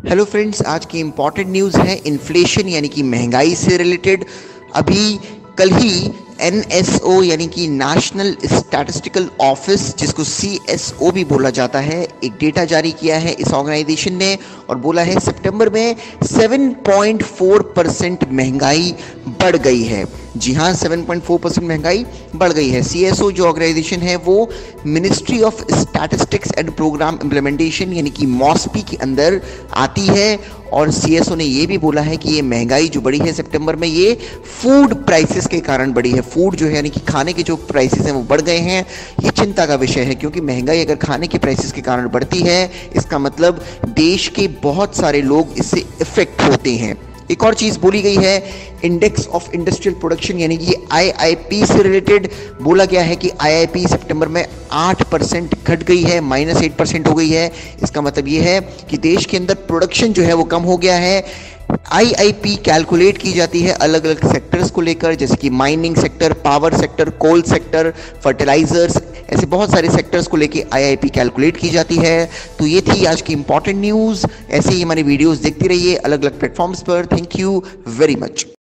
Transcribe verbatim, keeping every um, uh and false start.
Hello friends, आज की important news है इन्फ्लेशन यानी कि महंगाई से रिलेटेड। अभी कल ही एन एस ओ यानी कि नेशनल स्टैटिस्टिकल ऑफिस, जिसको सी एस ओ भी बोला जाता है, एक डेटा जारी किया है इस ऑर्गेनाइजेशन ने और बोला है सितंबर में सात पॉइंट चार परसेंट महंगाई बढ़ गई है। जी हाँ, सात पॉइंट चार परसेंट महंगाई बढ़ गई है। सी एस ओ जो ऑर्गेनाइजेशन है वो ministry of statistics and programme implementation यानी कि मॉस्पी के अंदर आती है। और सी एस ओ ने ये भी बोला है कि ये महंगाई जो बढ़ी है सितंबर में, ये फूड प्राइसेस के कारण बढ़ी है। फूड जो है यानी कि खाने के जो प्राइसेस हैं वो बढ़ गए हैं। ये चिंता का विषय है, क्योंकि महंगाई अगर खाने के प्राइसेस के कारण बढ़ती है, इसका मतलब देश के बहुत सारे लोग इससे इफेक्ट होते हैं। एक और चीज़ बोली गई है, इंडेक्स ऑफ इंडस्ट्रियल प्रोडक्शन यानी कि आई आई पी से रिलेटेड बोला गया है कि आई आई पी सितंबर में आठ परसेंट घट गई है, माइनस एट परसेंट हो गई है। इसका मतलब ये है कि देश के अंदर प्रोडक्शन जो है वो कम हो गया है। आई आई पी कैलकुलेट की जाती है अलग अलग सेक्टर्स को लेकर, जैसे कि mining sector, power sector, coal sector, fertilisers, ऐसे बहुत सारे सेक्टर्स को लेके आई आई पी कैलकुलेट की जाती है। तो ये थी आज की इंपॉर्टेंट न्यूज़। ऐसे ही हमारी वीडियोस देखते रहिए अलग अलग प्लेटफॉर्म्स पर। Thank you very much.